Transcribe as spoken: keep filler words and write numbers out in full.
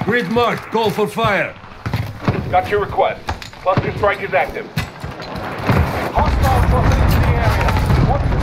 Grid marked. Call for fire. Got your request. Cluster strike is active. Hostile dropping into the area. Watch